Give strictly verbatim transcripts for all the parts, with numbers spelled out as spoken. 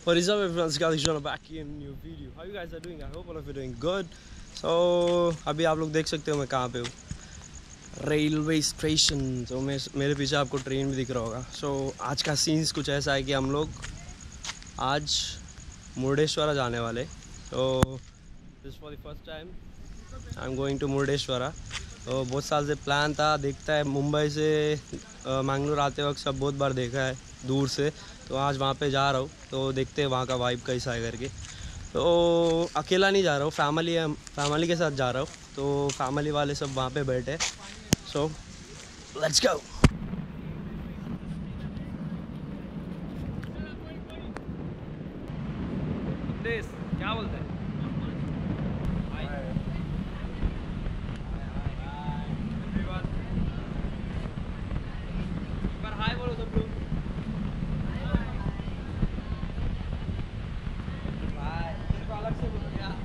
What is up, everyone? It's Galik Jona back in new video. How you guys are doing? I hope all of you are doing good. So अभी आप लोग देख सकते हो मैं कहाँ पे हूँ, रेलवे स्टेशन। तो मैं मेरे पीछे आपको ट्रेन भी दिख रहा होगा। सो so, आज का सीन्स कुछ ऐसा है कि हम लोग आज मुर्डेश्वरा जाने वाले। तो this for the first time I am going to Murdeshwar. तो बहुत साल से प्लान था, देखता है मुंबई से मैंगलोर आते वक्त सब बहुत बार देखा है दूर से। तो आज वहाँ पे जा रहा हूँ, तो देखते हैं वहाँ का वाइब कैसा है करके। तो अकेला नहीं जा रहा हूँ, फैमिली है, फैमिली के साथ जा रहा हूँ। तो फैमिली वाले सब वहाँ पे बैठे। So let's go. क्या बोलते हैं? हाय बोलो सब लोग। अलग से बोलो क्या?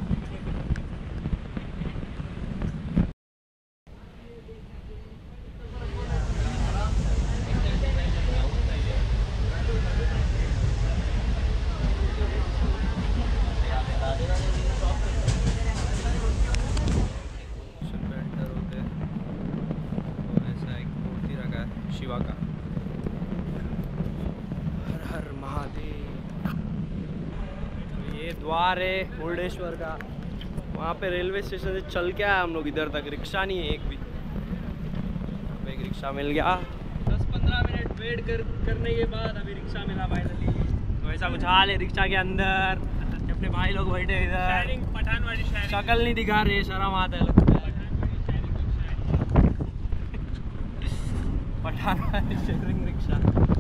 शिवा का हर हर महादेव। तो ये द्वार है मुर्डेश्वर का। वहाँ पे रेलवे स्टेशन से चल के आया हम लोग इधर तक। रिक्शा नहीं है एक भी। एक रिक्शा मिल गया। दस पंद्रह मिनट वेट कर करने के बाद अभी रिक्शा मिला फाइनली। तो ऐसा कुछ हाल है रिक्शा के अंदर। अपने भाई लोग बैठे इधर, पठान वाली शक्ल नहीं दिखा रहे, शर्म आता है लगता है। पठान वाली शेयरिंग रिक्शा।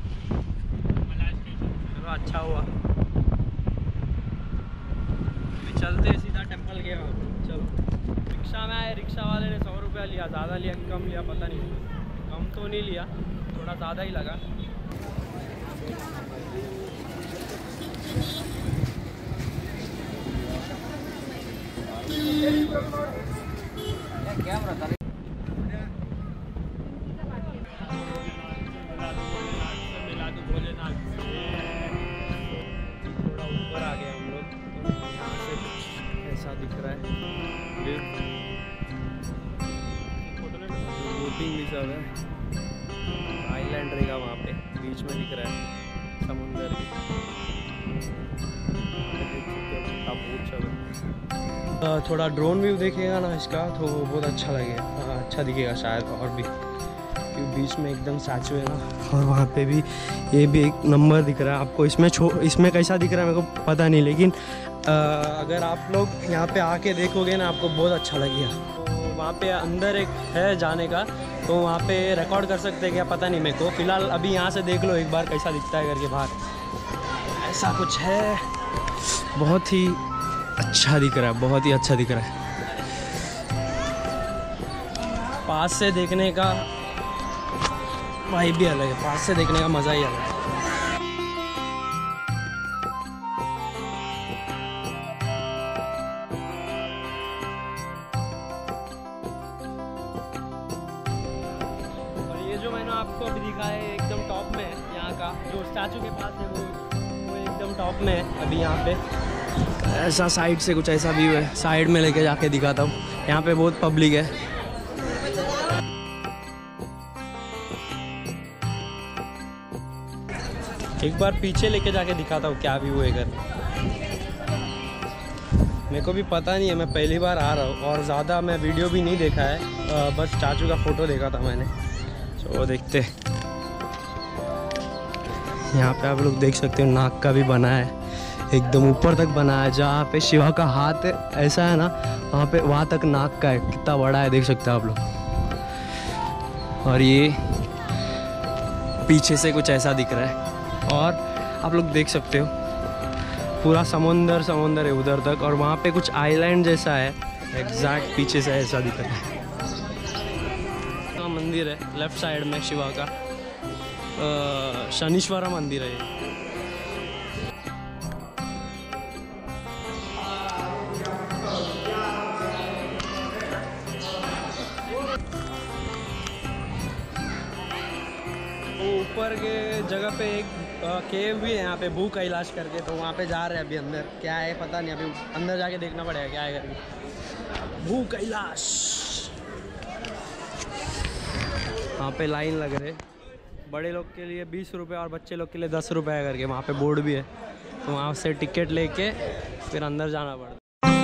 चलो अच्छा हुआ। अभी चलते सीधा टेंपल गया। चलो रिक्शा में आए, रिक्शा वाले ने सौ रुपया लिया। ज़्यादा लिया कि कम लिया पता नहीं। कम तो नहीं लिया, थोड़ा ज़्यादा ही लगा। कैमरा था थोड़ा ऊपर आ गए हम लोग। यहाँ से कुछ ऐसा दिख रहा है, बोटिंग भी सब है। आइलैंड रहेगा वहाँ पे, बीच में दिख रहा है समुंदर की। थोड़ा ड्रोन व्यू देखेगा ना इसका तो बहुत अच्छा लगेगा, अच्छा दिखेगा शायद। और भी बीच में एकदम स्टैचू है ना, और वहाँ पे भी ये भी एक नंबर दिख रहा है आपको। इसमें छो इसमें कैसा दिख रहा है मेरे को पता नहीं, लेकिन आ, अगर आप लोग यहाँ पे आके देखोगे ना आपको बहुत अच्छा लगेगा। तो वहाँ पे अंदर एक है जाने का, तो वहाँ पे रिकॉर्ड कर सकते हैं क्या पता नहीं मेरे को। फ़िलहाल अभी यहाँ से देख लो एक बार कैसा दिखता है करके बाहर। ऐसा कुछ है, बहुत ही अच्छा दिख रहा है, बहुत ही अच्छा दिख रहा है। पास से देखने का वाइब भी अलग है, पास से देखने का मज़ा ही अलग है। और ये जो मैंने आपको अभी दिखा है एकदम टॉप में है, यहाँ का जो स्टैचू के पास है वो वो एकदम टॉप में है अभी यहाँ पे। ऐसा साइड से कुछ ऐसा व्यू है, साइड में लेके जाके दिखाता हूँ। यहाँ पे बहुत पब्लिक है। एक बार पीछे लेके जाके दिखाता हूँ क्या व्यू है इधर। मेरे को भी पता नहीं है, मैं पहली बार आ रहा हूँ और ज़्यादा मैं वीडियो भी नहीं देखा है, आ, बस चाचू का फ़ोटो देखा था मैंने। तो देखते, यहाँ पे आप लोग देख सकते हो नाक का भी बना है, एकदम ऊपर तक बना है। जहाँ पे शिवा का हाथ है ऐसा है ना, वहाँ पे वहाँ तक नाक का है। कितना बड़ा है देख सकते हो आप लोग। और ये पीछे से कुछ ऐसा दिख रहा है। और आप लोग देख सकते हो पूरा समुंदर समुंदर है उधर तक, और वहाँ पे कुछ आइलैंड जैसा है एग्जैक्ट पीछे से ऐसा दिख रहा है। तो मंदिर है लेफ्ट साइड में शिवा का, शनीश्वरा मंदिर है ये। ऊपर के जगह पे एक केव भी है यहाँ पे, भू कैलाश करके, तो वहाँ पे जा रहे हैं अभी अंदर। क्या है पता नहीं, अभी अंदर जाके देखना पड़ेगा क्या है करके। भू कैलाश, वहाँ पे लाइन लग रहे, बड़े लोग के लिए बीस रुपये और बच्चे लोग के लिए दस रुपये करके वहाँ पे बोर्ड भी है, तो वहाँ से टिकट लेके फिर अंदर जाना पड़ता।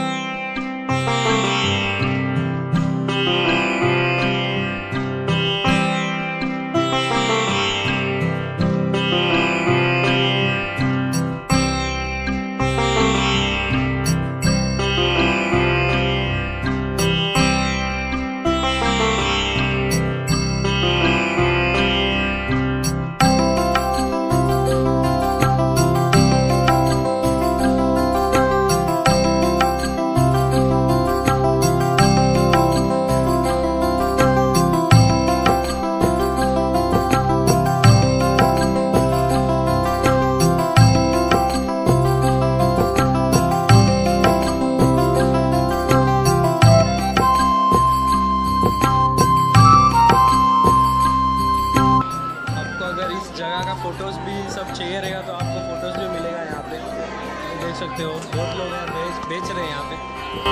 फोटोज़ भी सब चाहिए रहेगा तो आपको फ़ोटोज़ भी मिलेगा यहाँ पे, तो देख सकते हो बहुत लोग हैं बेच बेच रहे हैं यहाँ पे।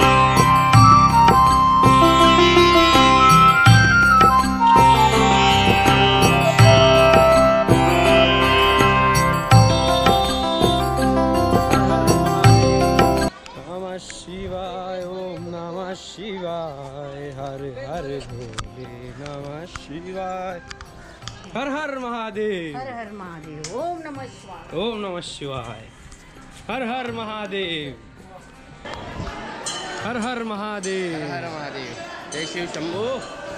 नमः शिवाय, ओम नमः शिवाय, हर हर भोले नमः शिवाय, हर हर महादेव, हर हर महादेव, ओम नमः शिवाय, ओम नमः शिवाय, हर हर महादेव, हर हर महादेव, हर हर महादेव, जय शिव शंभो।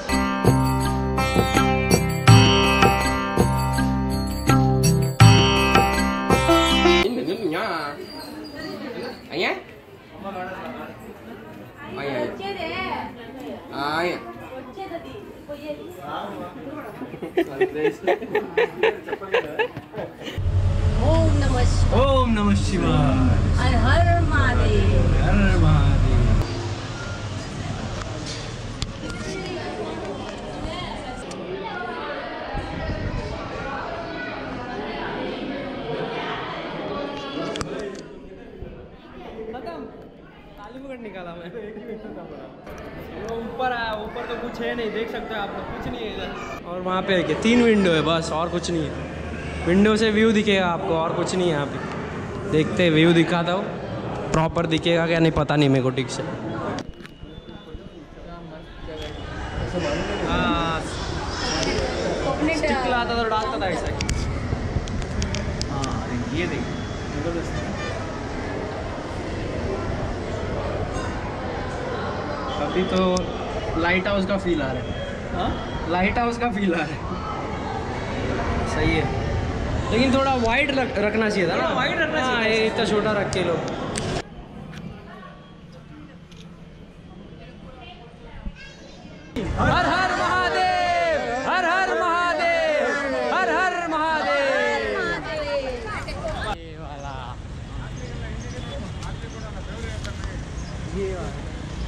ओम नमः शिवाय, ओम नमः शिवाय, हर हर महादेव, हर हर महादेव। खत्म, ताली पकड़ निकाला मैं। ऊपर आया, ऊपर तो कुछ है नहीं, देख सकते हो आप लोग, कुछ नहीं है इधर। और वहाँ पे है तीन विंडो है बस, और कुछ नहीं है। विंडो से व्यू दिखेगा आपको, और कुछ नहीं है यहाँ पे। देखते व्यू दिखाता हूँ, प्रॉपर दिखेगा क्या नहीं पता नहीं मेरे को ठीक से। हाँ, स्टिक लाता तो डालता था ऐसा। हाँ ये देख, अभी तो लाइट हाउस का फील आ रहा है। हाँ, लाइट हाउस का फील आ रहा है, सही है। लेकिन थोड़ा वाइड रख, रखना चाहिए था ना, वाइड रखना चाहिए। हाँ, ये इतना छोटा रख के लोग। हर हर महादेव, हर हर महादेव, हर हर महादेव। ये वाला, ये वाला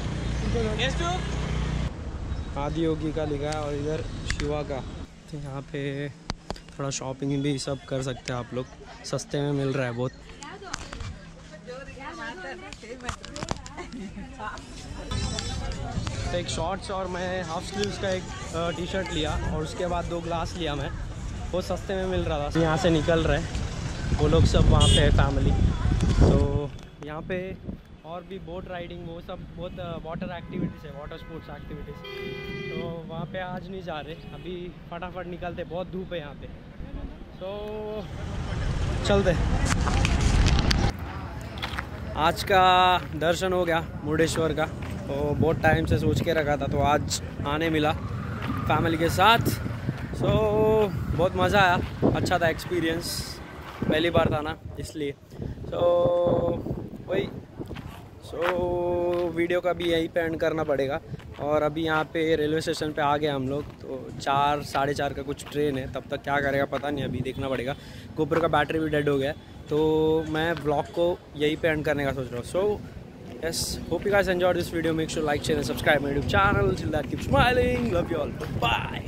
आदि योगी का लिखा है और इधर शिवा का। तो यहाँ पे थोड़ा शॉपिंग भी सब कर सकते हैं आप लोग, सस्ते में मिल रहा है बहुत। तो एक शॉर्ट्स और मैं हाफ स्लीव्स का एक टी शर्ट लिया और उसके बाद दो ग्लास लिया मैं, बहुत सस्ते में मिल रहा था। यहाँ से निकल रहे वो लोग सब, वहाँ पे है फैमिली। तो यहाँ पे और भी बोट राइडिंग वो सब बहुत वाटर एक्टिविटीज़ है, वाटर स्पोर्ट्स एक्टिविटीज़। तो वहाँ पे आज नहीं जा रहे, अभी फटाफट निकलते, बहुत धूप है यहाँ पे। तो चलते। आज का दर्शन हो गया मुर्डेश्वर का, तो बहुत टाइम से सोच के रखा था, तो आज आने मिला फैमिली के साथ। सो बहुत मज़ा आया, अच्छा था एक्सपीरियंस, पहली बार था ना इसलिए। सो वही, सो वीडियो का भी यहीं पे एंड करना पड़ेगा। और अभी यहाँ पे रेलवे स्टेशन पे आ गए हम लोग, तो चार साढ़े चार का कुछ ट्रेन है, तब तक क्या करेगा पता नहीं, अभी देखना पड़ेगा। गोप्रो का बैटरी भी डेड हो गया, तो मैं व्लॉग को यहीं पे एंड करने का सोच रहा हूँ। So yes, hope you guys enjoyed this video, make sure like share and subscribe my YouTube channel. Till that keep smiling, love you all, bye.